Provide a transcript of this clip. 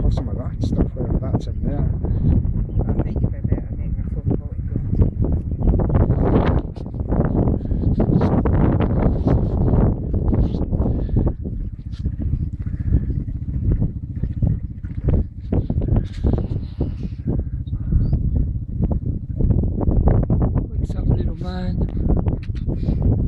have some of that stuff where that's in there. I think you'd be better making a phone call to go. What's up, little man?